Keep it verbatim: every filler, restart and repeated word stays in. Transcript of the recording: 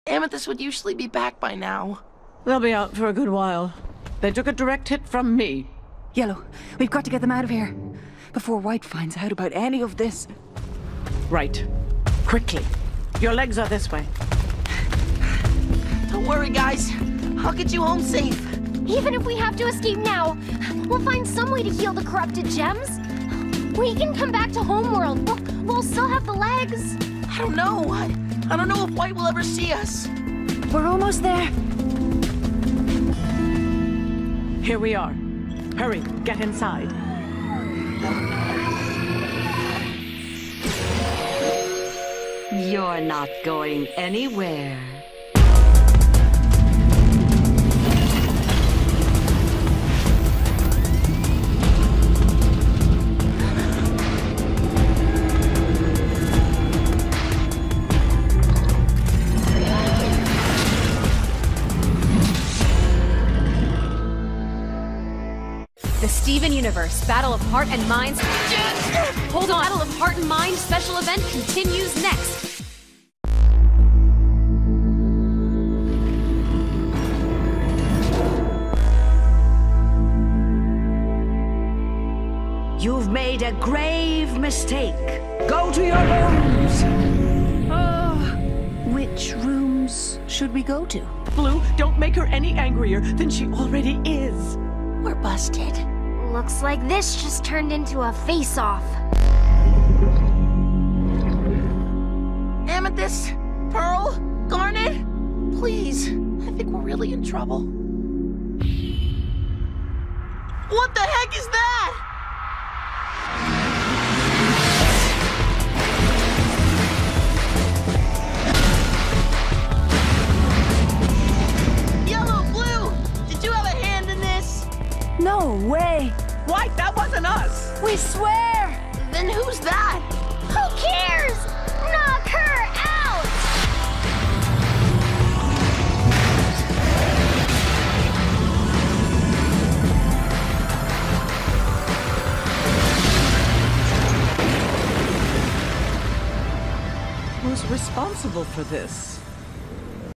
Amethyst would usually be back by now. They'll be out for a good while. They took a direct hit from me. Yellow, we've got to get them out of here before White finds out about any of this. Right. Quickly. Your legs are this way. Don't worry, guys. I'll get you home safe. Even if we have to escape now, we'll find some way to heal the corrupted gems. We can come back to Homeworld. We'll, we'll still have the legs. I don't know. I, I don't know if White will ever see us. We're almost there. Here we are. Hurry, get inside. You're not going anywhere. The Steven Universe Battle of Heart and Minds. Hold on. Battle of Heart and Mind special event continues next. You've made a grave mistake. Go to your rooms. Uh, which rooms should we go to? Blue, don't make her any angrier than she already is. We're busted. Looks like this just turned into a face-off. Amethyst? Pearl? Garnet? Please. I think we're really in trouble. What the heck is that? Yellow, Blue! Did you have a hand in this? No way! White, that wasn't us! We swear! Then who's that? Who cares? Knock her out! Who's responsible for this?